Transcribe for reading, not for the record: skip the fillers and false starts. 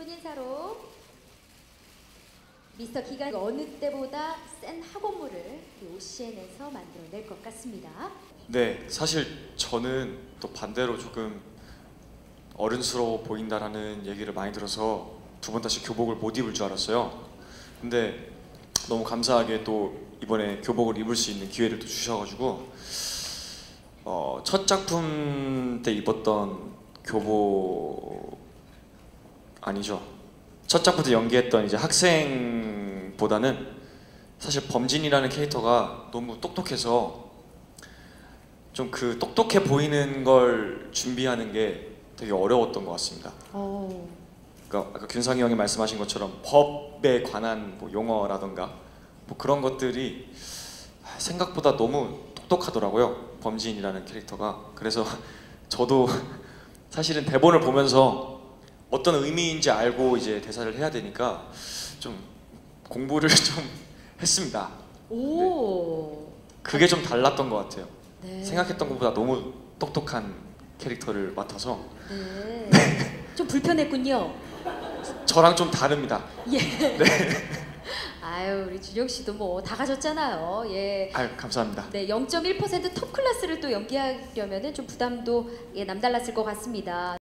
손인사로 미스터 기가 어느 때보다 센 학원물을 OCN에서 만들어낼 것 같습니다. 네, 사실 저는 또 반대로 조금 어른스러워 보인다라는 얘기를 많이 들어서 두 번 다시 교복을 못 입을 줄 알았어요. 근데 너무 감사하게 또 이번에 교복을 입을 수 있는 기회를 또 주셔가지고 첫 작품 때 입었던 교복 아니죠. 첫 작품 때 연기했던 이제 학생보다는 사실 범진이라는 캐릭터가 너무 똑똑해서 좀 그 똑똑해 보이는 걸 준비하는 게 되게 어려웠던 것 같습니다. 그러니까 아까 균상이 형이 말씀하신 것처럼 법에 관한 뭐 용어라던가 뭐 그런 것들이 생각보다 너무 똑똑하더라고요. 범진이라는 캐릭터가. 그래서 저도 사실은 대본을 보면서 어떤 의미인지 알고 이제 대사를 해야 되니까 좀 공부를 좀 했습니다. 오. 네. 그게 좀 달랐던 것 같아요. 네. 생각했던 것보다 너무 똑똑한 캐릭터를 맡아서 네. 좀 불편했군요. 저랑 좀 다릅니다. 예. 네. 아유, 우리 준영 씨도 뭐 다 가졌잖아요. 예. 아유, 감사합니다. 네, 0.1% 톱 클래스를 또 연기하려면은 좀 부담도 남달랐을 것 같습니다.